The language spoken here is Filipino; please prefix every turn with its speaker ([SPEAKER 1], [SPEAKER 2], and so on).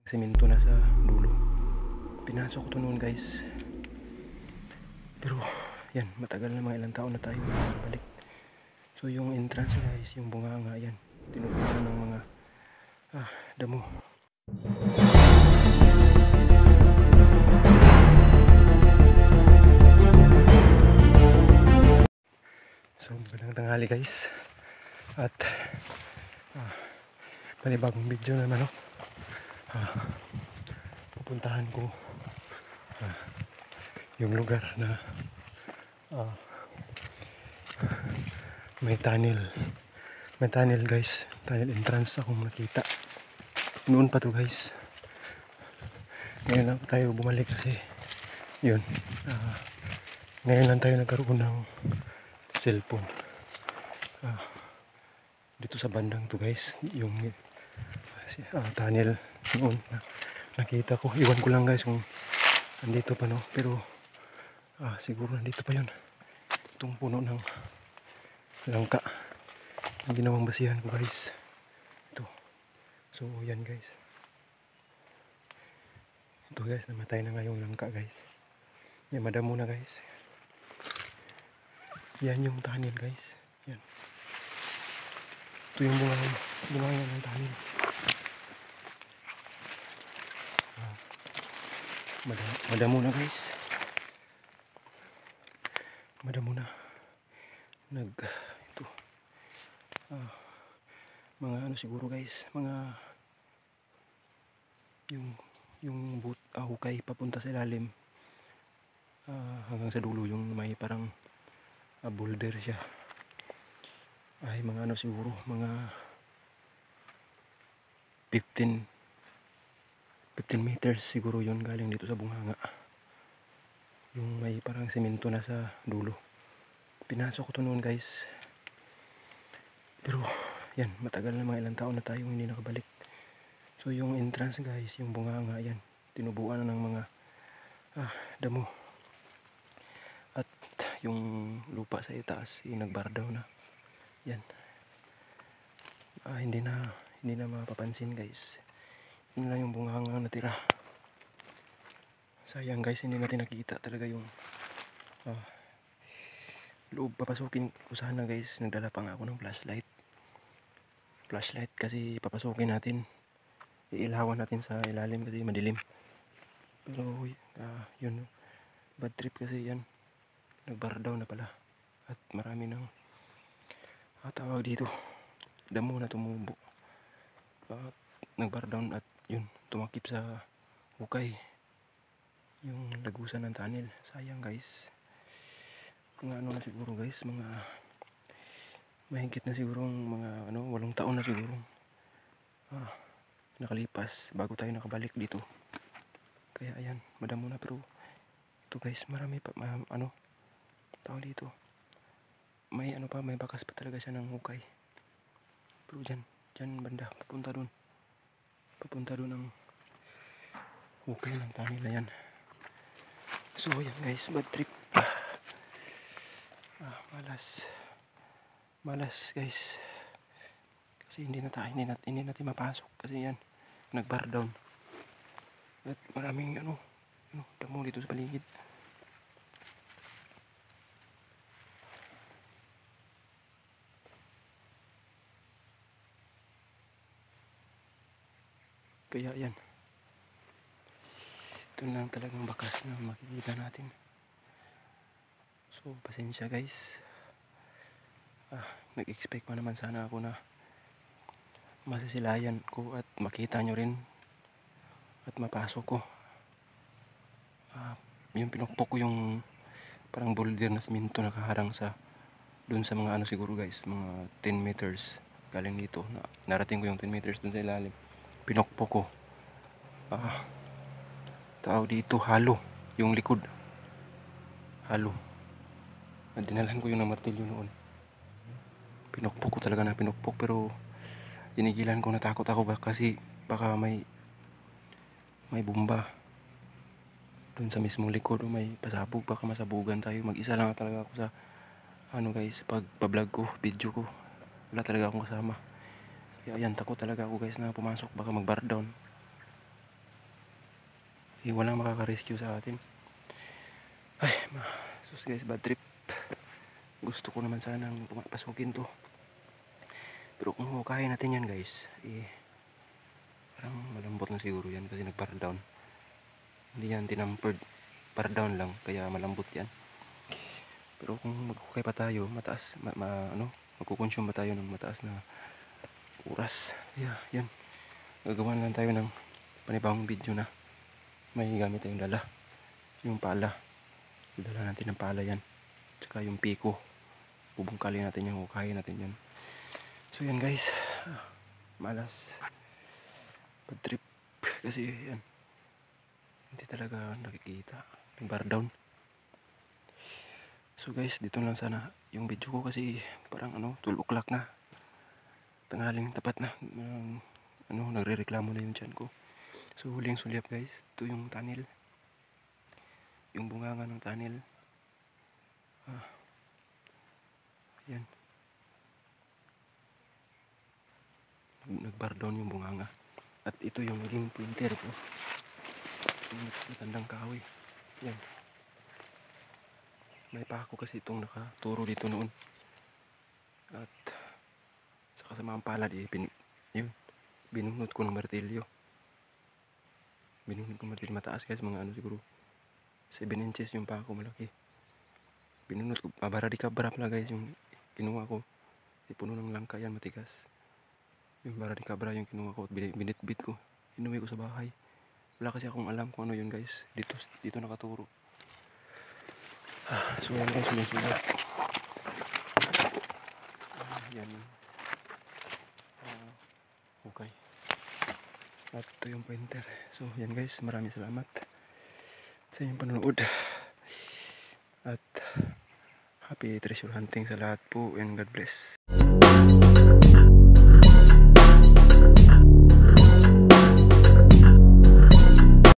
[SPEAKER 1] Semento na sa dulo. Pinasok ko to noon guys. Pero yan, matagal na, mga ilang taon na tayo balik. So yung entrance guys, yung bunganga yan, tinutunan ng mga damo. So magandang tanghali guys. At panibagong video naman pupuntahan ko yung lugar na may tunnel guys, tunnel entrance akong nakita noon pa to guys. Ngayon lang tayo bumalik kasi yun, ngayon lang tayo nagkaroon ng cellphone dito sa bandang to guys. Yung tunnel noon nakita ko, iwan ko lang guys kung andito pa no, pero siguro nandito pa yun, itong puno ng langka ang ginawang basihan ko guys, ito. So yan guys, ito guys, namatay na nga yung langka guys, yan, madamo na guys. Yan yung tunnel guys, yan, ito yung bunga ng tunnel. Madamo na guys, madamo na ito mga ano siguro guys, mga yung hukay papunta sa ilalim, hanggang sa dulo, yung may parang boulder siya, ay mga ano siguro, mga 15 meters siguro yun, galing dito sa bunganga, yung may parang semento na sa dulo. Pinasok ko to noon guys, pero yan, matagal na, mga ilang taon na tayo hindi nakabalik. So yung entrance guys, yung bunganga yan, tinubuan na ng mga damo, at yung lupa sa itaas nagbardaw na yan, hindi na mapapansin guys. Yun lang yung bunganga natira. Sayang guys, hindi natin nakita talaga yung loob. Papasukin ko sana guys, nagdala pa nga ako ng flashlight kasi papasukin natin, iilawan natin sa ilalim kasi madilim. Pero yun, bad trip kasi yan, nagbardaw na pala, at marami ng tawag dito, damo na tumubo, nagbardaw at yun, tumakip sa hukay yung lagusan ng tunnel. Sayang guys, mga ano na siguro guys, mga mahigit na siguro mga 8 taon na siguro nakalipas bago tayo nakabalik dito. Kaya ayan, madamo na. Pero ito guys, marami pa tawag dito, may may bakas pa talaga siya ng hukay. Pero dyan banda, papunta doon ang hukay ng tunnel na yan. So ayan guys, bad trip. Malas guys, kasi hindi natin mapasok kasi yan, nagbar down, at maraming damo dito sa paligid. Kaya yan, ito lang talagang bakas na makikita natin. So pasensya guys, nag-expect pa naman sana ako na masisilayan ko at makita nyo rin at mapasok ko. Yung pinukpok ko yung parang boulder na semento nakaharang sa dun sa mga siguro guys, mga 10 meters galing dito, narating ko yung 10 meters dun sa ilalim, pinukpok ko. Tao dito, halo yung likod, halo. Dinalan ko yung martilyo noon, pinukpok ko talaga na pinukpok, pero tinigilan ko, natakot ako kasi baka may bomba dun sa mismong likod, o may pasabog, baka masabugan tayo. Mag-isa lang talaga ako sa guys, pag pa-vlog ko, video ko, wala talaga akong kasama. Kaya yan, takot talaga ako guys na pumasok, baka mag-bar down. walang makaka-rescue sa atin. Ay, sus guys, bad trip. Gusto ko naman sanang pumapasukin to. Pero kung hukayin natin yan guys, parang malambot na siguro yan kasi nag-par down. Hindi yan tinampered, par down lang, kaya malambot yan. Pero kung maghukay pa tayo, mataas, magkukonsume pa tayo ng mataas na oras. Yeah, yan. Gagawa lang tayo ng panibagong video na may gamit tayong dala. Yung pala. Dala natin ng pala yan. Tsaka yung piko. Bubungkalin natin yan, hukayin natin yan. So yan guys. Malas. Bad trip. Kasi yan. Hindi talaga nakikita. Nag-bar down. So guys, dito lang sana yung video ko kasi parang 12 o'clock na. Tanghaling tapat na. Nagre-reklamo na yung tiyan ko. So huling sulyap guys. Ito yung tunnel. Yung bunganga ng tunnel. Yan. Nag-bar down yung bunganga. At ito yung naging pointer ko. Yung matandang kahoy. Yan. May pako kasi itong nakaturo dito noon. At sa kasamaang palad binunot ko ng martilyo. Binunot ko ng martilyo mataas guys, mga siguro 7 inches yung pako, malaki. Binunot ko, baradikabra pala guys yung kinuha ko. Puno ng langka yan, matigas. Yung baradikabra yung kinuha ko at binitbit ko. Inuwi ko sa bahay. Wala kasi akong alam kung ano yun guys. Dito nakaturo. So yan guys, yung sulat. Yan. Okay. At ito yung pointer. So yan guys, maraming salamat sa inyong panonood. At happy treasure hunting sa lahat po and God bless.